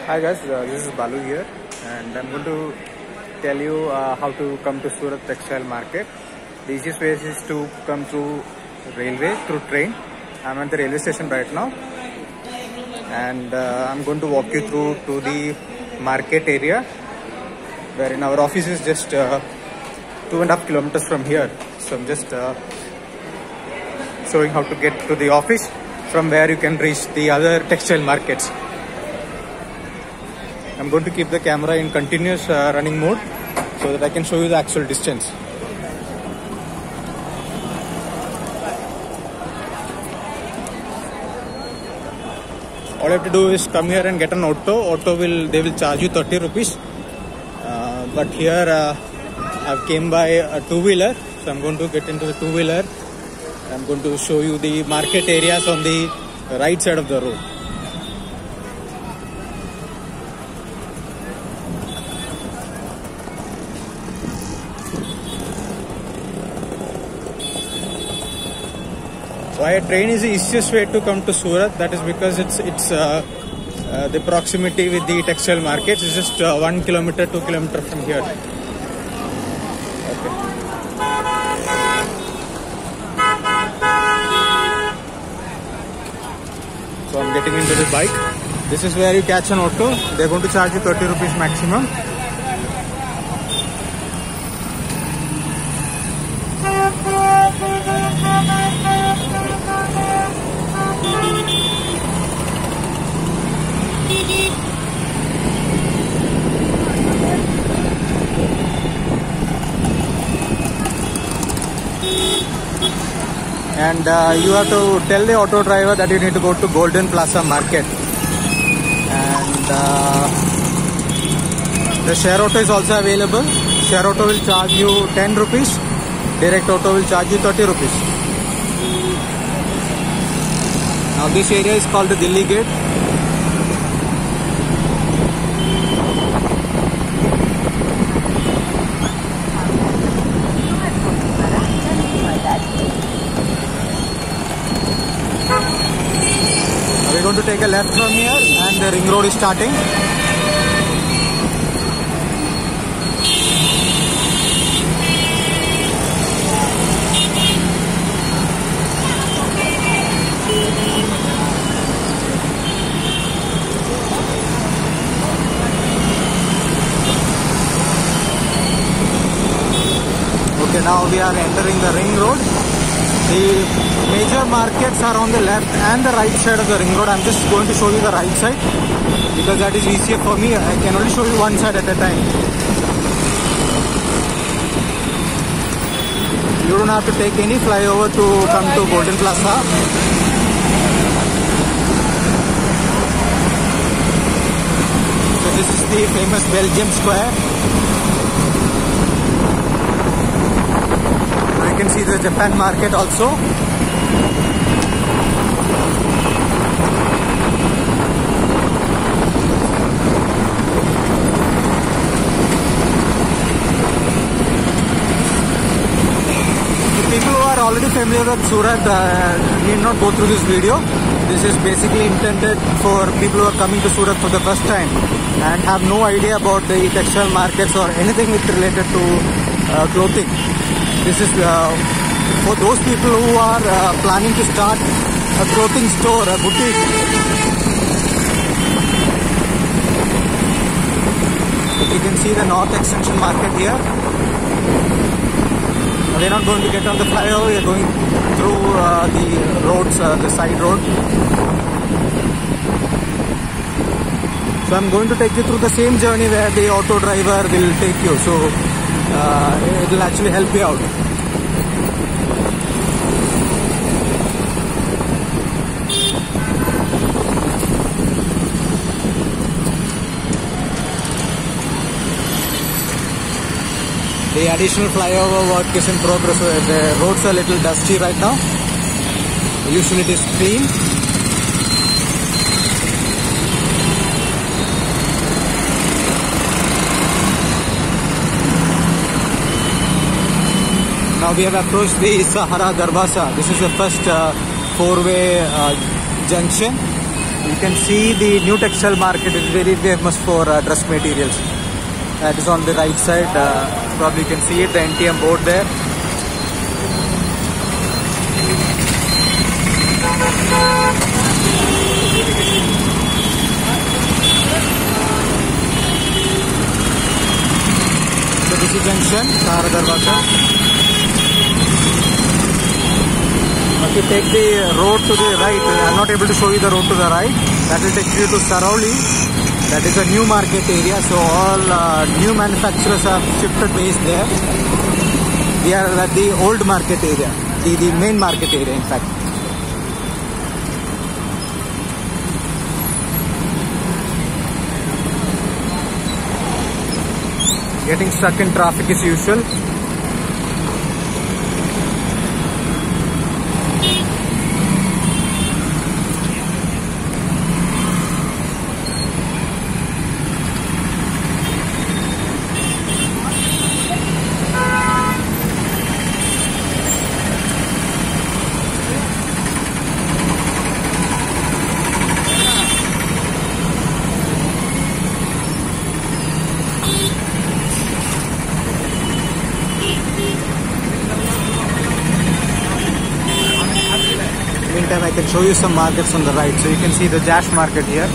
Hi guys, this is Balu here, and I'm going to tell you how to come to Surat textile market. The easiest way is to come through railway, through train. I'm at the railway station right now, and I'm going to walk you through to the market area, wherein our office is just 2.5 kilometers from here. So I'm just showing how to get to the office, from where you can reach the other textile markets. I'm going to keep the camera in continuous running mode so that I can show you the actual distance. All you have to do is come here and get an auto. They will charge you 30 rupees. But here I've came by a two-wheeler, so I'm going to get into the two-wheeler. I'm going to show you the market areas on the right side of the road. Why train is the easiest way to come to Surat? That is because it's the proximity with the textile markets is just 1 kilometer, 2 kilometers from here. Okay. So I'm getting into the bike. This is where you catch an auto. They're going to charge you 30 rupees maximum. And you have to tell the auto driver that you need to go to Plaza Market. And the share auto is also available. Share auto will charge you 10 rupees. Direct auto will charge you 30 rupees. Now this area is called the Delhi Gate. We're going to take a left from here, and the ring road is starting. Okay, now we are entering the ring road. The major markets are on the left and the right side of the ring road. I'm just going to show you the right side because that is easier for me. I can only show you one side at a time. You don't have to take any flyover to come to Golden Plaza. So this is the famous Belgium Square. You can see the Japan market also. People who are already familiar with Surat need not go through this video. This is basically intended for people who are coming to Surat for the first time and have no idea about the textile markets or anything related to clothing. This is for those people who are planning to start a clothing store, a boutique. You can see the North Extension Market here. We're not going to get on the flyover, we're going through the roads, the side road. So I'm going to take you through the same journey where the auto driver will take you. So it will actually help you out. The additional flyover work is in progress. The roads are a little dusty right now. Usually it is clean. Now we have approached the Sahara Darwaza. This is the first four-way junction. You can see the new textile market is very famous for dress materials. That is on the right side. Probably you can see it, the NTM board there. So this is junction, Sahara Darwaza. If you take the road to the right, I am not able to show you the road to the right. That will take you to Sarauli. That is a new market area. So all new manufacturers have shifted base there. We are at the old market area, the main market area in fact. Getting stuck in traffic as usual. Meantime, I can show you some markets on the right. So you can see the Jash market here.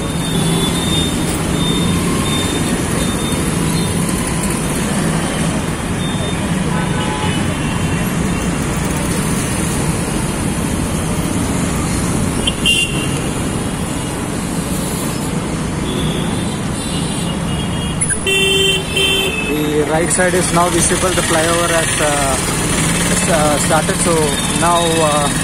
The right side is now visible. The flyover has started. So now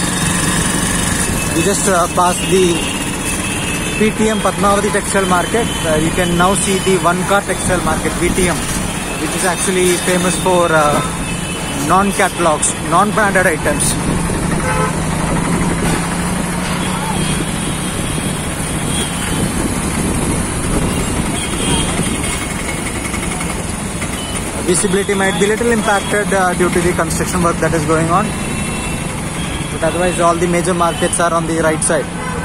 we just passed the PTM Padmavati Textile Market. You can now see the one-car textile market, PTM, which is actually famous for non-catalogs, non-branded items. Visibility might be a little impacted due to the construction work that is going on. But otherwise all the major markets are on the right side.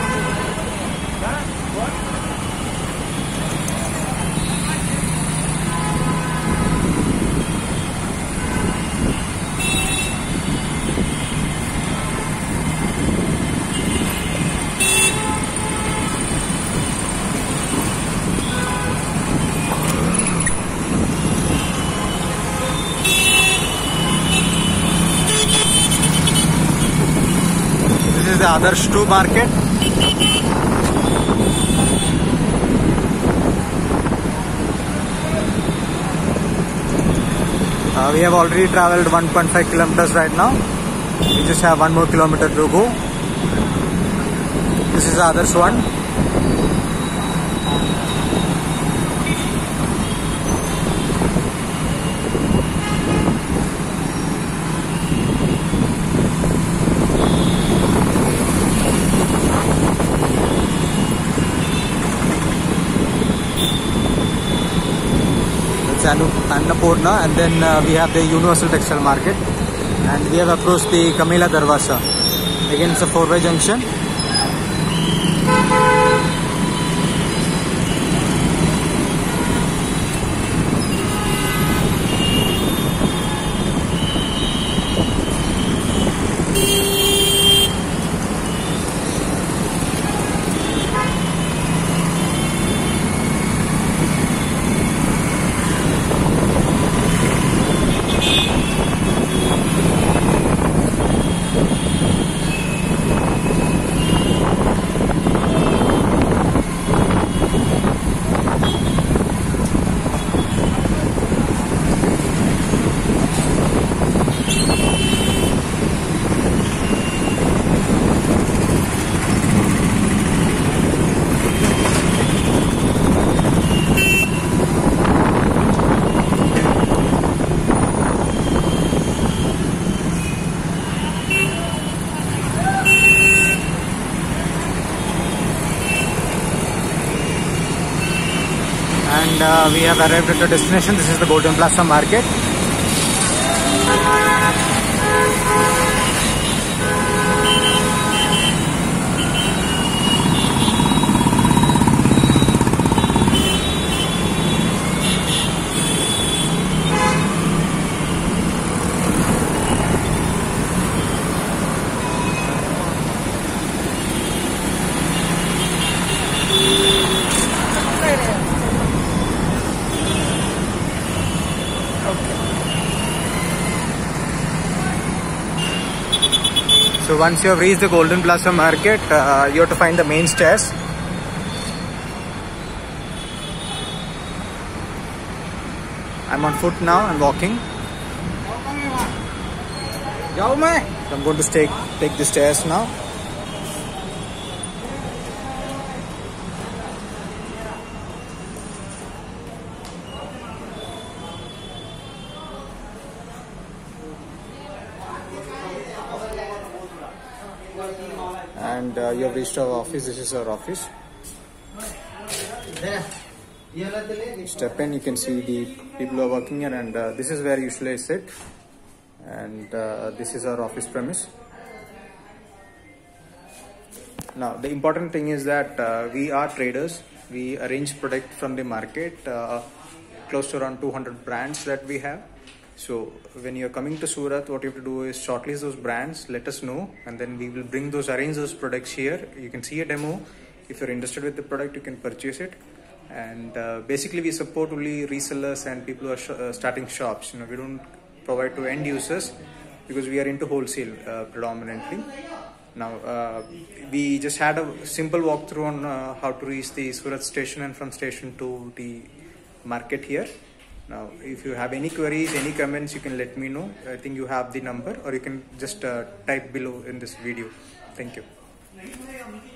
This is the Adarsh 2 market. We have already traveled 1.5 kilometers right now. We just have 1 more kilometer to go. This is Adarsh 1. Annapurna, and then we have the Universal Textile Market, and we have approached the Kamila Darwaza. Again, it's a 4-way junction. And we have arrived at the destination. This is the Golden Plaza Market. So once you have reached the Golden Plaza Market, you have to find the main stairs. I'm on foot now, I'm walking. So I'm going to take the stairs now. And you have reached our office. This is our office. Step in, you can see the people who are working here, and this is where usually I sit. And this is our office premise. Now the important thing is that we are traders. We arrange product from the market, close to around 200 brands that we have. So when you're coming to Surat, what you have to do is shortlist those brands, let us know, and then we will arrange those products here. You can see a demo. If you're interested with the product, you can purchase it. And basically we support only resellers and people who are starting shops. We don't provide to end users because we are into wholesale predominantly. Now we just had a simple walkthrough on how to reach the Surat station and from station to the market here. Now if you have any queries, any comments, you can let me know. I think you have the number, or you can just type below in this video. Thank you.